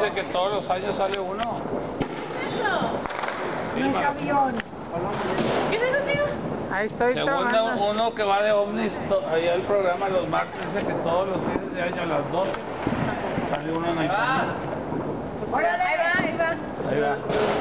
dice que todos los años sale uno. No es avión. ¿Qué es eso, tío? Ahí estoy Según trabajando. uno que va de ovnis, allá el programa los martes dice que todos los fines de año a las 12 sale uno en el camino. Órale. Ahí va, ahí va. Ahí va.